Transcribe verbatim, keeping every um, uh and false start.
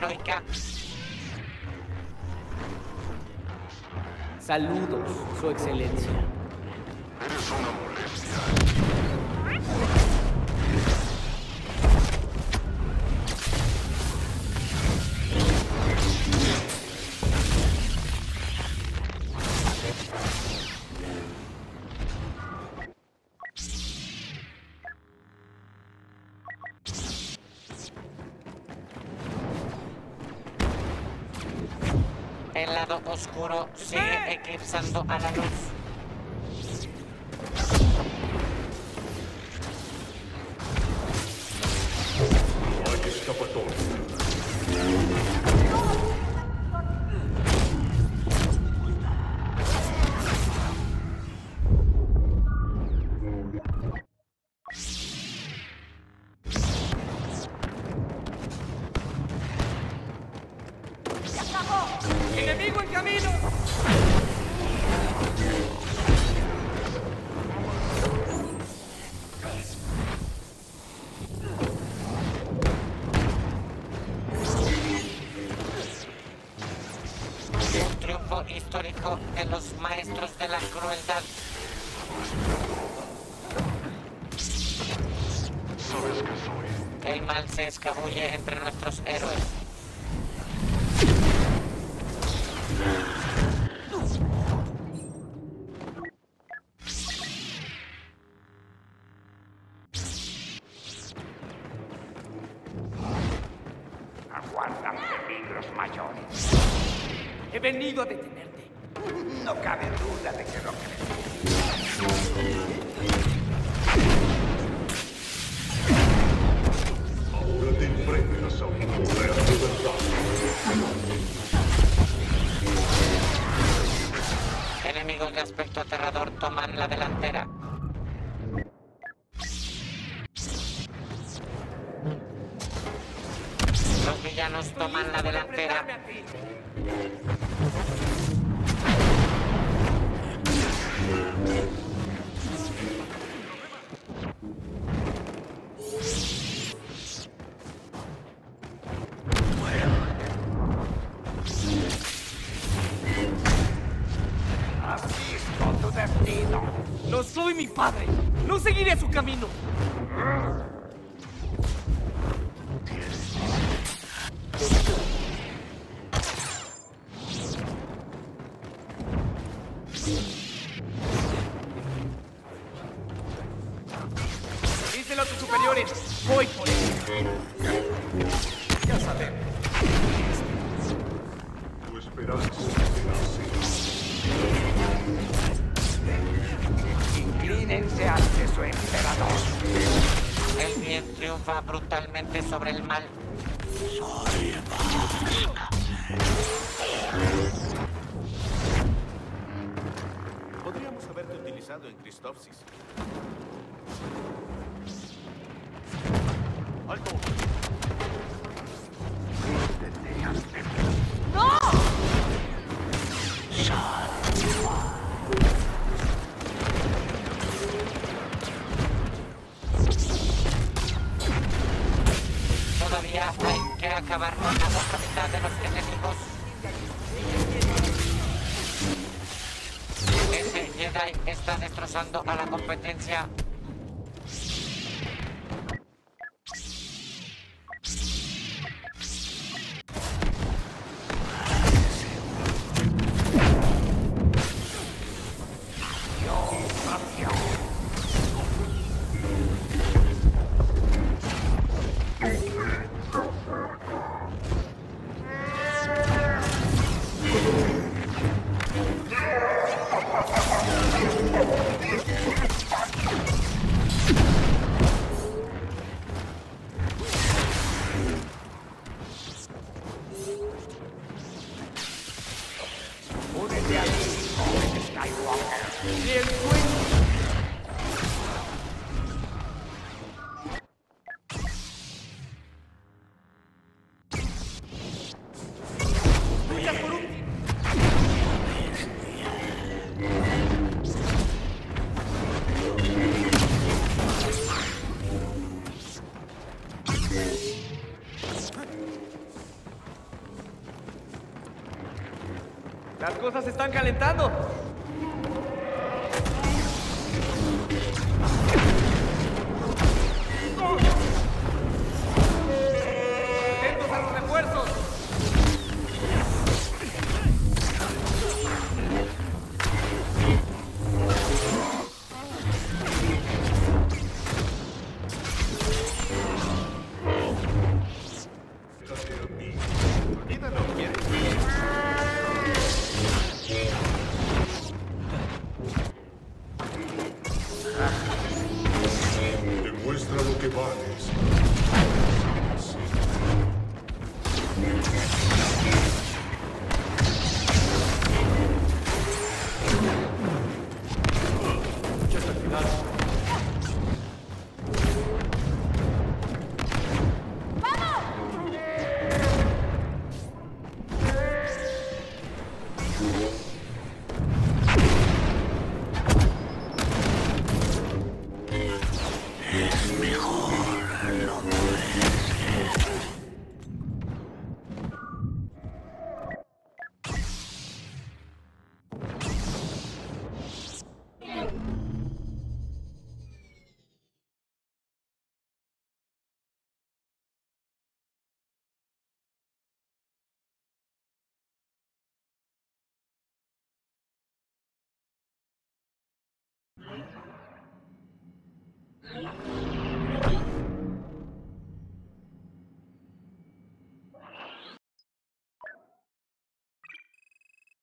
heroica. Saludos, Su Excelencia. Eres una molestia. El lado oscuro sigue eclipsando a la luz. No hay escapatoria. ¡Enemigo en camino! Un triunfo histórico de los maestros de la crueldad. Sabes que soy. El mal se escabulle entre nuestros héroes. Aguardan peligros mayores. He venido a detenerte. No cabe duda de que lo crees. Ahora te enfrentas a un poder de verdad. Enemigos de aspecto aterrador toman la delantera. Los villanos toman la delantera. Has visto tu destino. ¡No soy mi padre! ¡No seguiré su camino! Díselo a tus superiores. Voy por él. Ya sabemos. Tu esperanza será así. Inclínense ante su emperador. El bien triunfa brutalmente sobre el mal. Podríamos haberte utilizado en Christopsis. ¡Alto! Todavía hay que acabar con la otra mitad de los enemigos. Ese Jedi está destrozando a la competencia. Las cosas se están calentando. ¡Atentos a los refuerzos! Olvídalo, ¿quieres? Demuestra lo que vales. Lucha hasta el final. Thank you.